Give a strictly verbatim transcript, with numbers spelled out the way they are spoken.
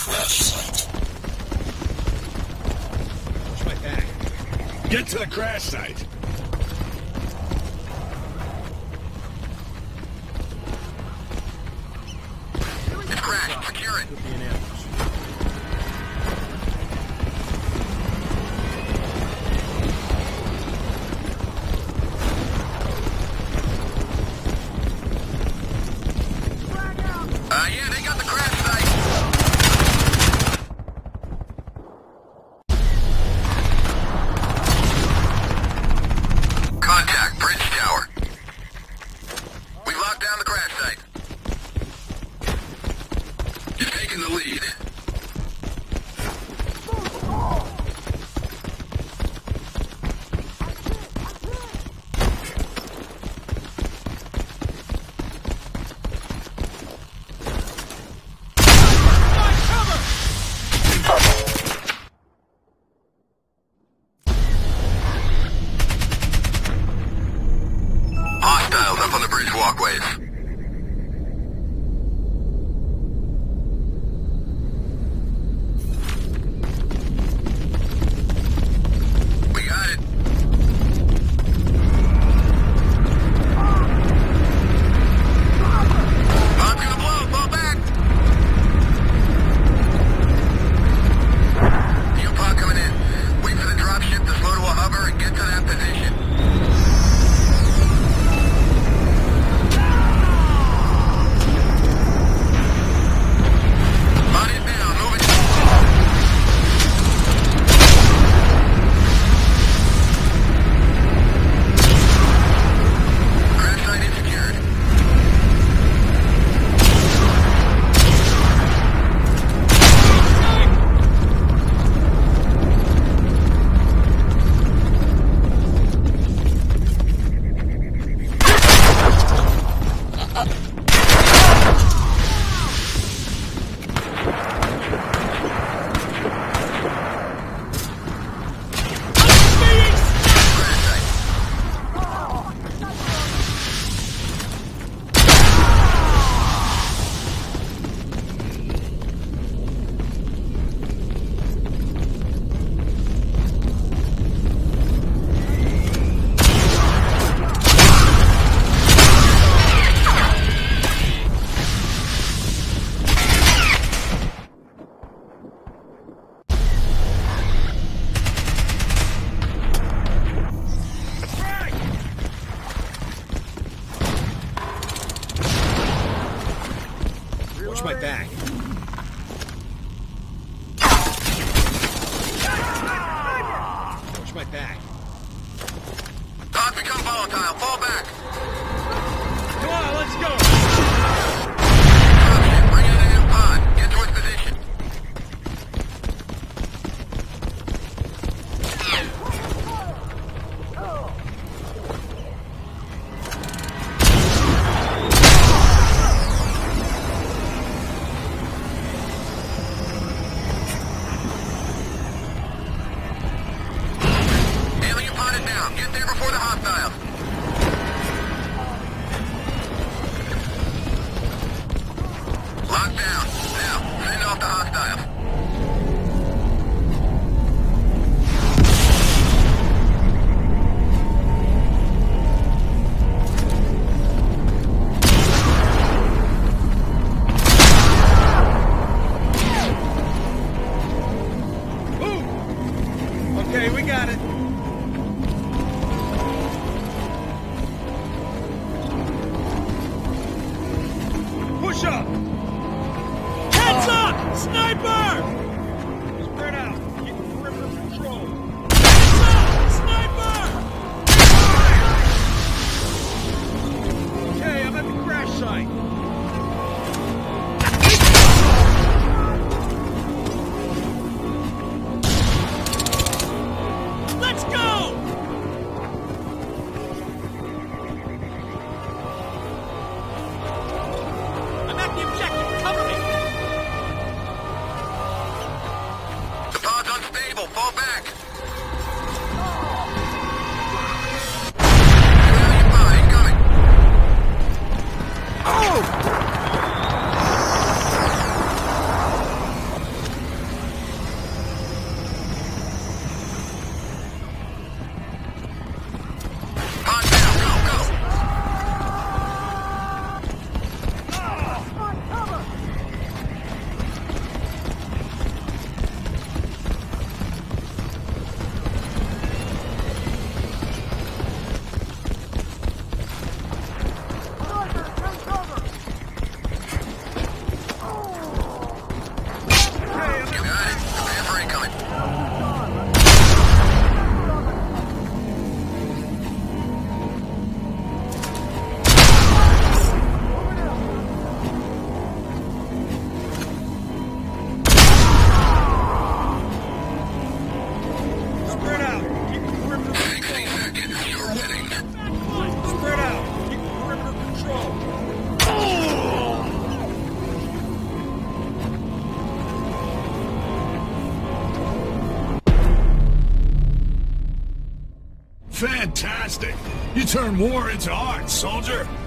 crash site. Watch my back. Get to the crash site. It's crashed. Secure it. Could be an ambush. Uh, yeah, they got the crash site. Contact bridge tower. We locked down the crash site. You've taken the lead. Hostiles up on the bridge walkways. We got it. Bomb's gonna blow. Fall back. Fuel pod coming in. Wait for the dropship to slow to a hover and get to that position. Body is down. Moving. Crash site is secured. Crash site. Watch my back. Watch my back. Pods become volatile. Fall back. Come on, let's go. Dropship, bring in a new pod. Get to its position. Alien pod is down. Get there before the hostiles. Locked down. Now, send off the hostiles. Ooh. Okay, we got it. Push up. Heads up! Sniper! Spread out. Keep perimeter control. Heads up! Sniper! Okay, I'm at the crash site. Let's go! I'm at the objective. Cover me. The pods turn war into art, soldier.